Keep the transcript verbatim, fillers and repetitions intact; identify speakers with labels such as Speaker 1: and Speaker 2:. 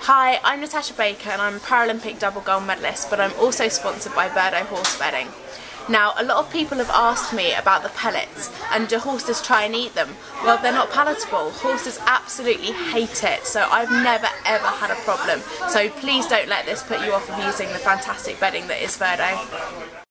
Speaker 1: Hi, I'm Natasha Baker and I'm a Paralympic double gold medalist, but I'm also sponsored by Verdo horse bedding. Now, a lot of people have asked me about the pellets and do horses try and eat them? Well, they're not palatable. Horses absolutely hate it, so I've never ever had a problem. So please don't let this put you off of using the fantastic bedding that is Verdo.